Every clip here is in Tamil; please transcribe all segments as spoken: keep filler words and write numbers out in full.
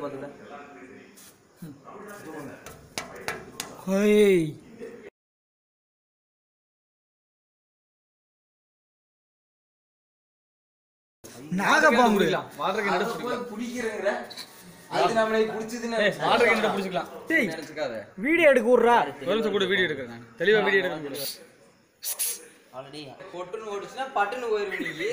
பாத்துடா. ஹேய் நாகபாம்பு வாட்டர் கேன் எடுத்து புடிக்கிறங்கற அது நம்மளை புடிச்சதுன்னு வாட்டர் கேன் புடிச்சுக்கலாம். டேய் நினைச்சுக்காத. வீடியோ எடுக்க விடுறா. ஒரு நிமிஷம் கூட வீடியோ எடுக்கிறேன் நான். தெளிவா வீடியோ எடுக்கிறேன். ஆல்ரெடி பொட்டுன்னு ஓடுச்சுனா பட்டுன்னு போயிரு நீ.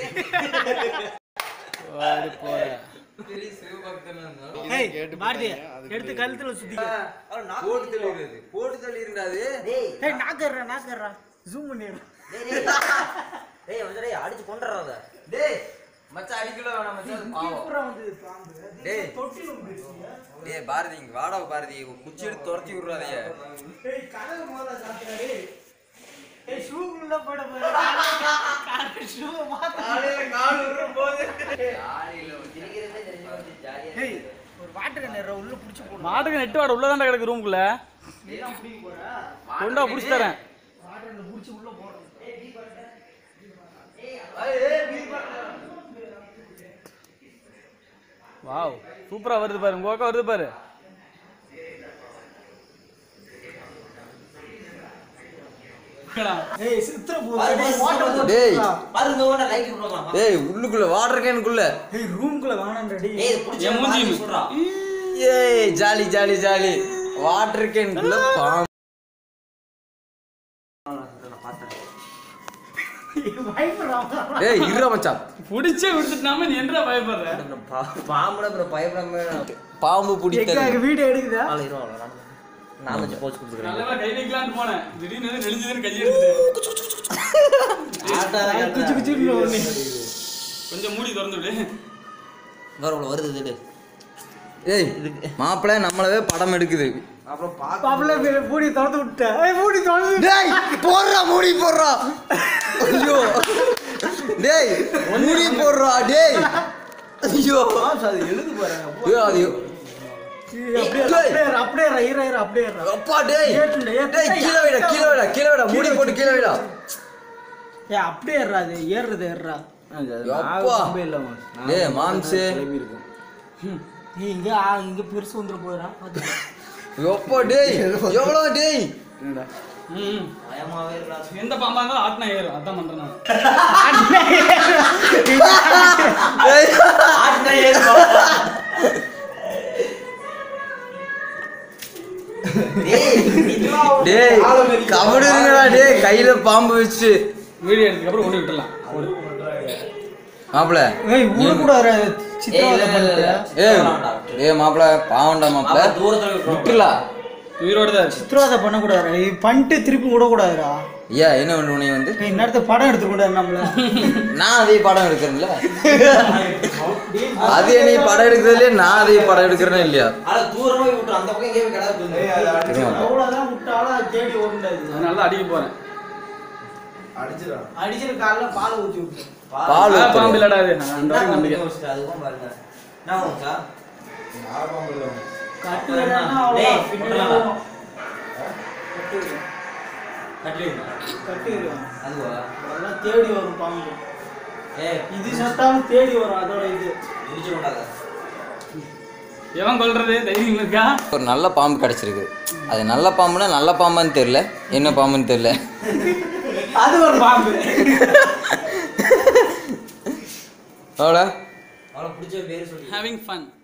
வாடி போற. பெரிய சிவபக்தனா இருந்தா. ஏய் மார்டி எடுத்து கழுத்துல சுத்திக்க. போடு தள்ளிறது. போடு தள்ளிறடாது. டேய் ஏய் நாக்கறா நாக்கறா. ஜூம் பண்ணிரு. டேய் டேய் டேய் வந்து டேய் அடிச்சு கொன்றறாத. டேய் மச்சான் அடிக்கல வேணாம் மச்சான் பாவம். அப்புறம் வந்து பாம்பு. டேய் தொட்டில வந்துருச்சு. டேய் பாரதி இங்க வாடா பாரதி குச்சி எடுத்து துரத்தி விடுறாதே. டேய் கதவு மேல சாத்துடா டேய். ஏய் ஷூக்குள்ள போட போற. கால் ஷூ மாத்த. காலையில கால் உற போகுது. ஆளில திரிக்கிறதே தெரிஞ்சு வந்து ஜாலியா. ஏய் ஒரு வாட்டர் கேன் உள்ள புடிச்சு போடு. வாட்டர் கேன் நெட் வாட உள்ள தான் கிடக்கு ரூமுக்குள்ள. நீ தான் புடி போற. கொண்டா புடிச்சு தரேன். வாட்டர் கேன் புடிச்சு உள்ள போற. ஏய் பீ பட்ட. ஏய் ஏய் பீ பட்ட. வாவ் சூப்பரா வருது பாரு. உங்க ஓகே வருது பாரு. ஏய் சித்ர போற. டேய் வாட்டர் டேய் பாருங்க ஓட லைட் போடலாம். டேய் உள்ளுக்குள்ள வாட்டர் கேனுக்குள்ள. ஏய் ரூம்க்குள்ள வாணாம்டா டேய். டேய் புடிச்சு என் மூஞ்சி சொல்றா. ஏய் ஜாலி ஜாலி ஜாலி. வாட்டர் கேனுக்குள்ள பாம்பு. நான் பார்த்தேன். பயப்படுறாங்க. டேய் இருடா மச்சான். புடிச்சே விட்டுட்டாம நீ என்னடா பயப்படுற? பாம்புல அப்புறம் பயப்படாம பாம்பு பிடித்தது. எங்க வீடியோ எடுக்குதா? ஆளு இருவா நான் வந்து போஸ்ட் கொடுக்குறேன். நல்லா கை வைக்கலாம்னு போனேன். திடீர்னு நெளிஞ்சதுன்னு கையை எடுத்துட்டேன். குச்சி குச்சின்னு ஒண்ணு. கொஞ்சம் மூடி திறந்து விடு. வர வருது இது. ஏய் மாப்பிள்ளை நம்மளவே படம் எடுக்குது. அப்புறம் பாக்க பாப்பல மூடி திறந்து விட்ட. ஏய் மூடி திறந்து. டேய் போடுறா மூடி போடுறா. ஐயோ டேய் மூடி போடுறா டேய். ஐயோ அது எழுது பாருங்க. ஐயோ அது அப்படியே அப்படியே அப்படியே ரைரா ரைரா அப்படியே ரைரா. அப்பா டேய் ஏட்ல ஏட். டேய் கீழ வைடா கீழ வைடா கீழ வைடா மூடி போட்டு கீழ வைடா. ஏய் அப்படியே ஏறா அது ஏறுறது ஏறா. அப்பா டேய் மாம்சே. நீ இங்க இங்க பெருசு வந்துற போறா. அப்பா டேய் எவ்வளவு டேய். ம் பயமாவே இருக்கா. எந்த பாம்பா இருந்தாலும் ஆட்னா ஏறும். அதான் பண்றேன் நான். ஆட்னா ஏறு. டேய் கபடுங்கடா டேய் கையில பாம்பு வச்சு. வீடியோ எடுத்ததுக்கு அப்புறம் கொண்டு விட்டுலாம். மாப்பிள்ள ஏய் ஊர கூடாது சித்ரவதை பண்ணிட்டு. ஏய் ஏய் மாப்பிள்ள பாவண்டா மாப்பிள்ள தூரத்துல விட்டுலாம். உயிரோட தான் இருக்கு. சித்ரவதை பண்ண கூடாதுடா. ஏய் பண்ணிட்டு திருப்பி விட கூடாதுடா. ஐயா என்ன பண்ணு நீ வந்து. ஏய் இந்த இடத்துல படம் எடுத்து கூடாது நம்மள. நான் அதே படம் எடுக்கிறேன்ல. அது நீ படம் எடுக்கிறதுலயே நான் அதே படம் எடுக்கிறேன்னு இல்லையா. அட தூரமா போய் விட்டு அந்த பக்கம் எங்கேயே கிடக்கு. அவ்வளவுதான் விட்டாலும் அது தேடி ஓடுண்டாது. அதனால தான் அடிக்க போறேன். அடிச்சிரு காலைல பால் ஊத்தி விட்டு. பால் ஆ, பாம்பு ஊத்துறேன். இல்லடா அது. நான் அந்த வரைக்கும் நம்பிக்கை. அதுவும் பாருங்க. என்ன வந்துச்சா? கட்டு வேணா டேய், அவ்வளவு பின்னாடி விட்டுறலாம். வரும். கட்டு கட்டிடுங்க. கட்டு அதுவா? அதெல்லாம் தேடி வரும் பாம்பு. ஏய் இது சத்தாலும் தேடி வரும் அதோட இது. முடிச்சு கொண்டாத. எவன் கொல்றது தைரியம் இருக்கா? ஒரு நல்ல பாம்பு கிடைச்சிருக்கு. அது நல்ல பாம்புனா நல்ல பாம்பான்னு தெரியல, என்ன பாம்புன்னு தெரியல. அது ஒரு பாம்பு. அவ்வளோ அவளை பிடிச்ச பேர் சொல்லி Having fun.